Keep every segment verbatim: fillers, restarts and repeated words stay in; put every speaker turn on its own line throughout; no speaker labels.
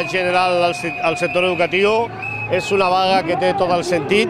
general al sector educatiu. És una vaga que té tot el sentit.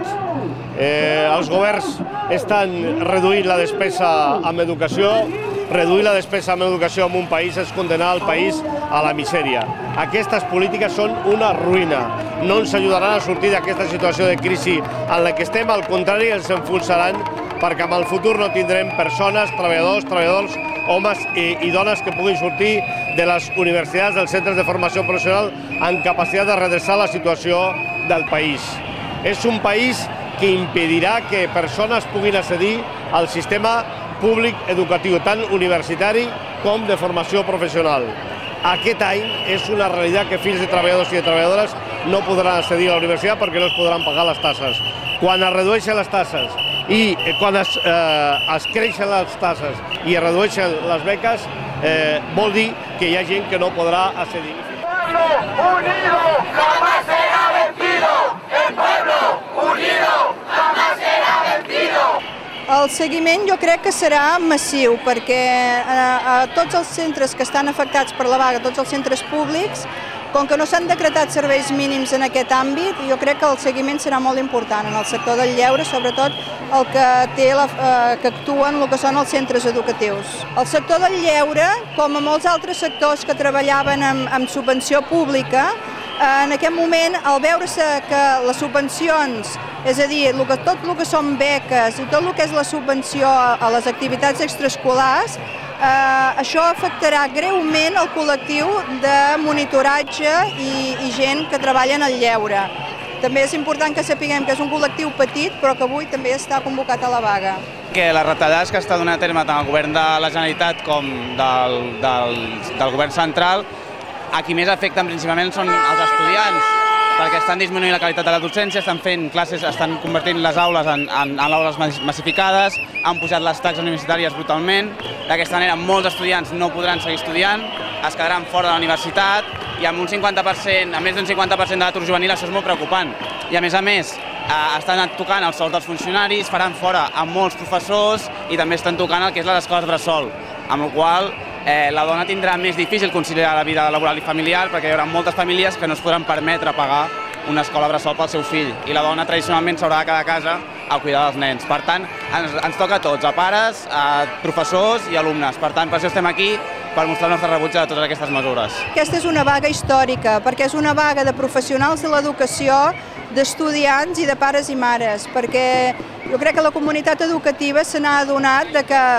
Eh, els governs estan reduint la despesa en educació. Reduir la despesa en educació en un país és condenar el país a la misèria. Aquestes polítiques són una ruïna. No ens ajudaran a sortir d'aquesta situació de crisi en la que estem, al contrari, ens enfonsaran, perquè en el futur no tindrem persones, treballadors, treballadors, homes i, i dones que puguin sortir de les universitats, dels centres de formació professional amb capacitat de redreçar la situació del país. És un país que impedirà que persones puguin accedir al sistema públic educatiu, tant universitari com de formació professional. Aquest any és una realitat que fills de treballadors i de treballadores no podran accedir a la universitat perquè no es podran pagar les tasses. Quan es redueixen les tasses i quan es, eh, es creixen les tasses i es redueixen les beques, eh, vol dir que hi ha gent que no podrà accedir.
¡Pueblo unido jamás será vencido! ¡El pueblo unido jamás será vencido!
El seguiment jo crec que serà massiu, perquè a, a tots els centres que estan afectats per la vaga, tots els centres públics, com que no s'han decretat serveis mínims en aquest àmbit, jo crec que el seguiment serà molt important en el sector del lleure, sobretot el que, té la, eh, que actuen el que són els centres educatius. El sector del lleure, com a molts altres sectors que treballaven amb, amb subvenció pública, eh, en aquest moment, al veure-se que les subvencions, és a dir, el que, tot el que són beques i tot el que és la subvenció a les activitats extraescolars, Uh, això afectarà greument el col·lectiu de monitoratge i, i gent que treballa en el lleure. També és important que sapiguem que és un col·lectiu petit, però que avui també està convocat a la vaga.
Que les retallades que està donant a terme tant el govern de la Generalitat com del, del, del govern central, a qui més afecten principalment són els estudiants, perquè estan disminuint la qualitat de la docència, estan fent classes, estan convertint les aules en, en, en aules massificades, han pujat les taxes universitàries brutalment. D'aquesta manera molts estudiants no podran seguir estudiant, es quedaran fora de la universitat i amb un cinquanta per cent, amb més d'un cinquanta per cent de l'atur juvenil això és molt preocupant. I a més a més eh, estan tocant els sous dels funcionaris, faran fora a molts professors i també estan tocant el que és les escoles bressol, amb la qual cosa Eh, la dona tindrà més difícil conciliar la vida laboral i familiar perquè hi haurà moltes famílies que no es podran permetre pagar una escola bressol pel seu fill i la dona tradicionalment s'haurà de quedar a casa a cuidar dels nens. Per tant, ens, ens toca a tots, a pares, a professors i alumnes. Per tant, per això estem aquí, per mostrar el nostre rebuig a totes aquestes mesures.
Aquesta és una vaga històrica, perquè és una vaga de professionals de l'educació, d'estudiants i de pares i mares, perquè jo crec que la comunitat educativa se n'ha adonat de que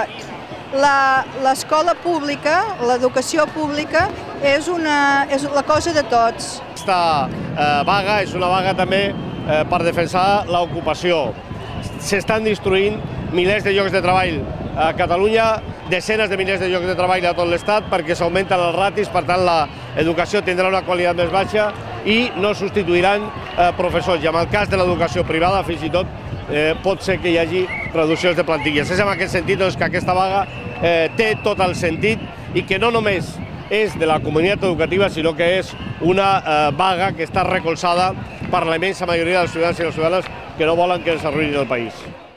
l'escola pública, l'educació pública, és, una, és la cosa de tots.
Aquesta eh, vaga és una vaga també eh, per defensar l'ocupació. S'estan destruint milers de llocs de treball a Catalunya, desenes de milers de llocs de treball a tot l'Estat perquè s'augmenten els ratis, per tant l'educació tindrà una qualitat més baixa i no substituiran eh, professors. I en el cas de l'educació privada, fins i tot, eh, pot ser que hi hagi reduccions de plantilles. És en aquest sentit doncs, que aquesta vaga eh, té tot el sentit i que no només és de la comunitat educativa, sinó que és una eh, vaga que està recolzada per la immensa majoria dels ciutadans i les ciutadanes que no volen que s'arruïni el país.